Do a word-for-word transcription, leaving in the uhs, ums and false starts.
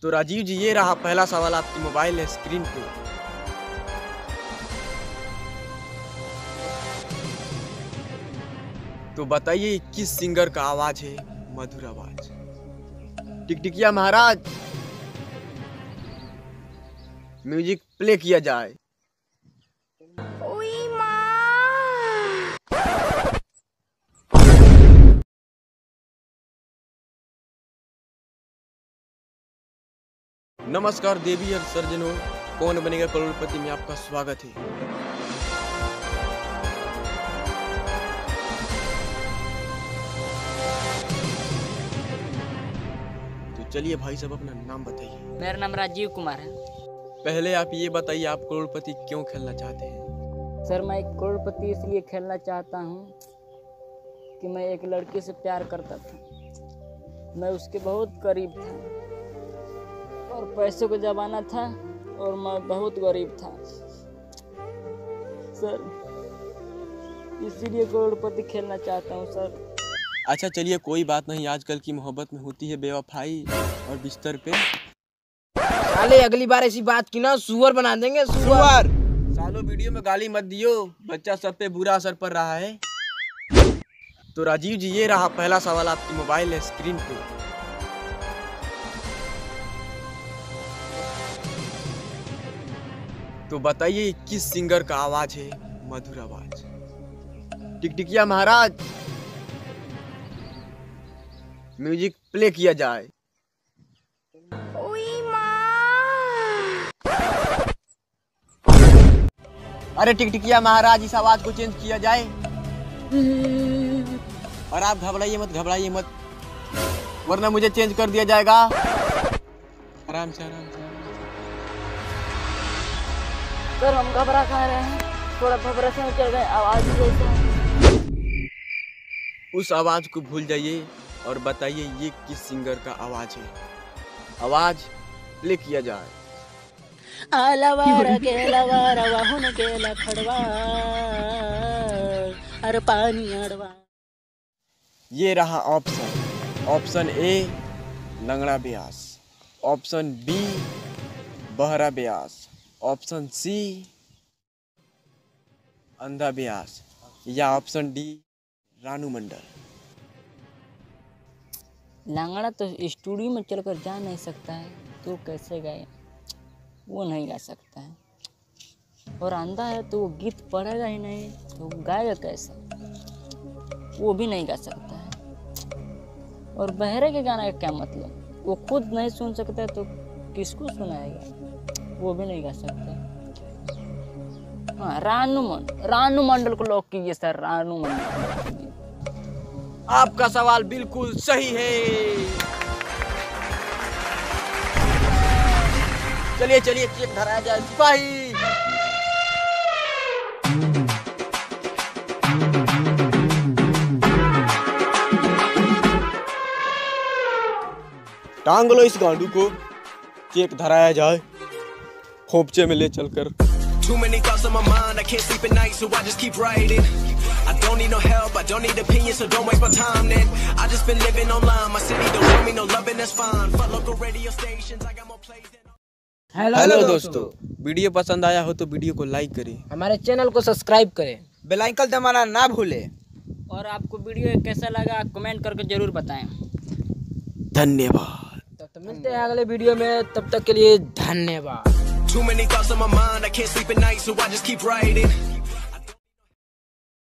तो राजीव जी, ये रहा पहला सवाल आपकी मोबाइल स्क्रीन पे। तो बताइए किस सिंगर का आवाज है मधुर आवाज? टिकटिकिया महाराज, म्यूजिक प्ले किया जाए। नमस्कार देवी और सर्जनों, कौन बनेगा करोड़पति में आपका स्वागत है। तो चलिए भाई साहब, अपना नाम बताइए। मेरा नाम राजीव कुमार है। पहले आप ये बताइए, आप करोड़पति क्यों खेलना चाहते हैं? सर, मैं एक करोड़पति इसलिए खेलना चाहता हूँ कि मैं एक लड़की से प्यार करता था। मैं उसके बहुत करीब था और पैसे को जमाना था और मैं बहुत गरीब था सर, इसीलिए करोड़पति खेलना चाहता हूँ सर। अच्छा चलिए, कोई बात नहीं। आजकल की मोहब्बत में होती है बेवफाई और बिस्तर पे। साले अगली बार ऐसी बात की ना, सुअर बना देंगे सुअर। सालों वीडियो में गाली मत दियो, बच्चा सब पे बुरा असर पड़ रहा है। तो राजीव जी, ये रहा पहला सवाल आपकी मोबाइल स्क्रीन पे। तो बताइए किस सिंगर का आवाज है मधुर आवाज? टिकटिकिया महाराज, म्यूजिक प्ले किया जाए। अरे टिकटिकिया महाराज, इस आवाज को चेंज किया जाए। और आप घबराइए मत, घबराइए मत, वरना मुझे चेंज कर दिया जाएगा। आराम से आराम से। सर, हम घबरा खा रहे हैं, थोड़ा घबरा से चल गए। आवाज जैसे उस आवाज को भूल जाइए और बताइए ये किस सिंगर का आवाज है। आवाज प्ले किया जाए। आलवार के लवार वाहुन के लखड़वा हर पानी अड़वा। ये रहा ऑप्शन। ऑप्शन ए लंगड़ा ब्यास, ऑप्शन बी बहरा ब्यास, ऑप्शन सी अंधा ब्यास, या ऑप्शन डी रानू मंडल। लंगड़ा तो स्टूडियो में चलकर जा नहीं सकता है, तो कैसे गाए? वो नहीं गा सकता है। और अंधा है तो वो गीत पढ़ेगा ही नहीं, तो गाएगा कैसे? वो भी नहीं गा सकता है। और बहरे के गाना का क्या मतलब? वो खुद नहीं सुन सकता है तो किसको सुनाएगा? वो भी नहीं गा सकता। हाँ, रानू मंडल, रानू मंडल को लॉक कीजिए सर, रानू मंडल। आपका सवाल बिल्कुल सही है। चलिए चलिए, केक धराया जाए। सिपाही, टांग लो इस गांडू को, केक धराया जाए खोपचे में ले चलकर। Too many thoughts on my mind, I can't sleep at night, so I just keep writing. I don't need no help, I don't need opinions, so don't waste my time then. I just been living online, my city don't show me no loving, that's fine. Fuck local radio stations, I got more plays than... hello दोस्तों, video पसंद आया हो तो video को like करें, हमारे channel को subscribe करें, बेल आइकन दबाना ना भूलें। और आपको वीडियो कैसा लगा कमेंट करके जरूर बताएं। धन्यवाद। तब तक मिलते हैं अगले वीडियो में, तब तक के लिए धन्यवाद। Too many thoughts on my mind, I can't sleep at night, so I just keep writing.